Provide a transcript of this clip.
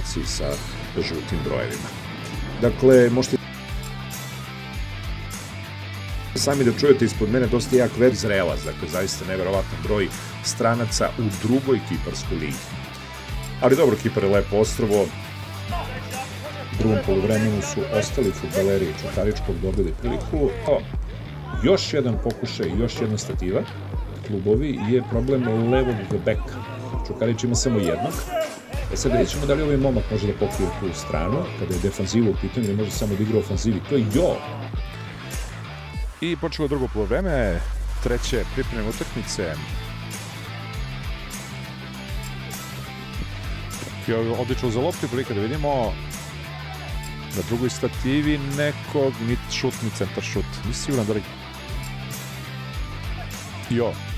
kombinaciji sa žutim brojevima. Dakle, možete sami da čujete ispod mene dosta jak zrelac, dakle zaista neverovatan broj stranaca u drugoj kiparskoj ligi. Ali dobro, Kipar je lepo ostrvo. U drugom poluvremenu su ostali fudbaleri Čukaričkog dobili priliku. Još jedan pokušaj, još jedna stativa. Klubovi je problem levog beka. Čukarić ima samo jednog. Sad vidjet ćemo da li ovaj momak može da pokrije tu stranu, kada je defanziva u pitanju, ne može samo da igra u ofanzivi. To je Jo! I počelo drugo poluvreme, treće pripremne utakmice. Odlično za loptu, prilika da vidimo na drugoj stativi nekog, ni šut, ni centar šut. Nisi siguran da li... Jo!